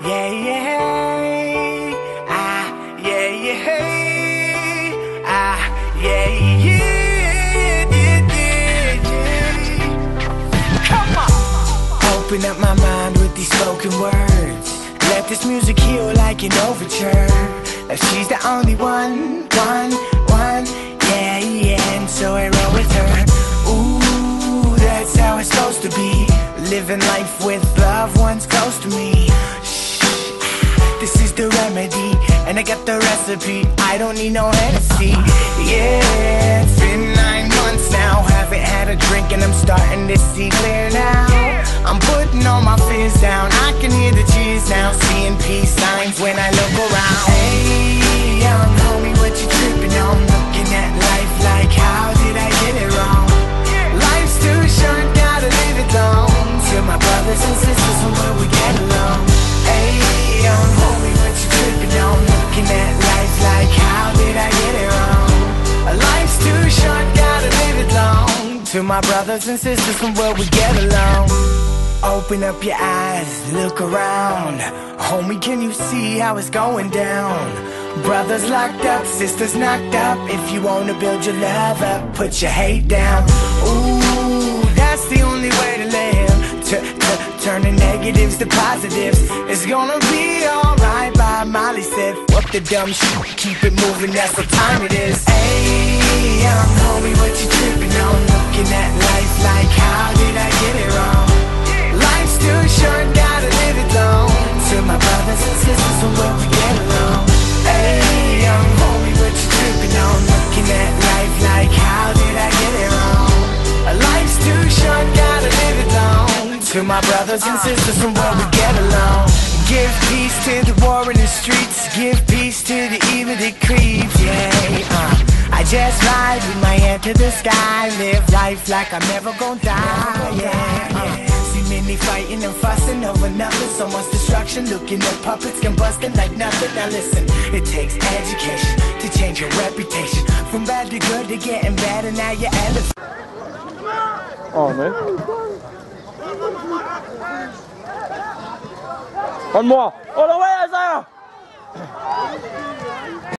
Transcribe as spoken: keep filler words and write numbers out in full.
yeah, yeah, ah, yeah, yeah, ah, yeah, yeah, yeah, yeah. Come on. Open up my mind with these spoken words. Let this music heal like an overture. Like she's the only one, one, one, yeah, yeah. And so I roll with her. Ooh, that's how it's supposed to be. Living life with loved ones close to me. Shh, this is the remedy, and I got the recipe. I don't need no Hennessy. Yeah, it's been nine months now. Haven't had a drink and I'm starting to see clear now. I'm putting all my fears down. I can hear the cheers now. Seeing peace signs when I look around. Hey, young homie, what you tripping on? Looking at life like, how did I get it wrong? Life's too short, gotta live it long. To my brothers and sisters from where we get along. Hey, young homie, what you tripping on? Looking at life like, how did I get it wrong? Life's too short, gotta live it long. To my brothers and sisters from where we get along. Open up your eyes, look around. Homie, can you see how it's going down? Brothers locked up, sisters knocked up. If you wanna build your love up, put your hate down. Ooh, that's the only way to live. T -t Turn the negatives to positives. It's gonna be alright, by Molly said. Fuck the dumb shit, keep it moving, that's what time it is. Hey, young homie, what you tripping on? Looking at life like, how did I get it wrong? Life's too short, gotta live it long. To my brothers and sisters from where we get along. Hey, young homie, what you tripping on? Looking at life like, how did I get it wrong? Life's too short, gotta live it long. To my brothers and sisters from where we get along. Give peace to the war in the streets. Give peace to the evil that creeps, yeah, uh. I just ride with my hand to the sky. Live life like I'm never gonna die, yeah, uh. Many fighting and fussing over nothing. So much destruction, looking at puppets combusting like nothing. Now listen, it takes education to change your reputation. From bad to good to getting better, now you're elevated. Oh, man. One more. Oh, the way, Isaiah!